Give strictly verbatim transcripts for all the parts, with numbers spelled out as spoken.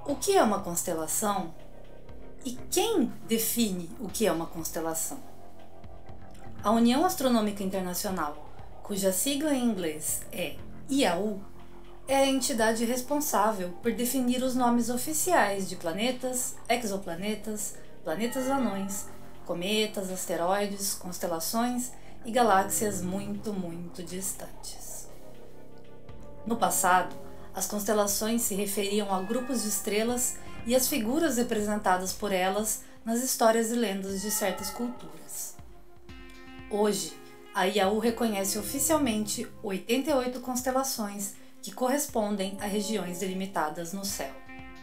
O que é uma constelação e quem define o que é uma constelação? A União Astronômica Internacional, cuja sigla em inglês é I A U, é a entidade responsável por definir os nomes oficiais de planetas, exoplanetas, planetas anões, cometas, asteroides, constelações e galáxias muito, muito distantes. No passado, as constelações se referiam a grupos de estrelas e as figuras representadas por elas nas histórias e lendas de certas culturas. Hoje, a I A U reconhece oficialmente oitenta e oito constelações que correspondem a regiões delimitadas no céu.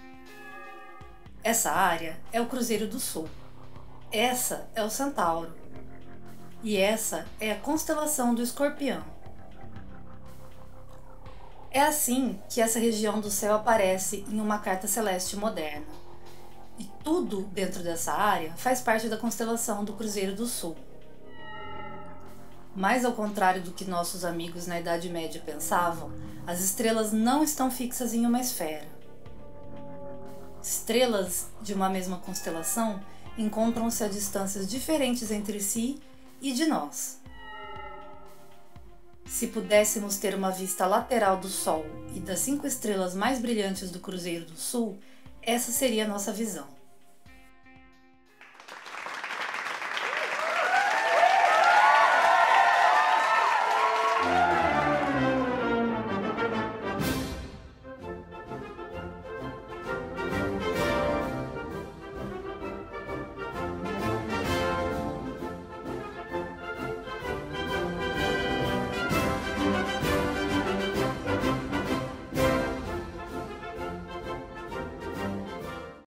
Essa área é o Cruzeiro do Sul, essa é o Centauro e essa é a constelação do Escorpião. É assim que essa região do céu aparece em uma carta celeste moderna. E tudo dentro dessa área faz parte da constelação do Cruzeiro do Sul. Mas ao contrário do que nossos amigos na Idade Média pensavam, as estrelas não estão fixas em uma esfera. Estrelas de uma mesma constelação encontram-se a distâncias diferentes entre si e de nós. Se pudéssemos ter uma vista lateral do Sol e das cinco estrelas mais brilhantes do Cruzeiro do Sul, essa seria a nossa visão.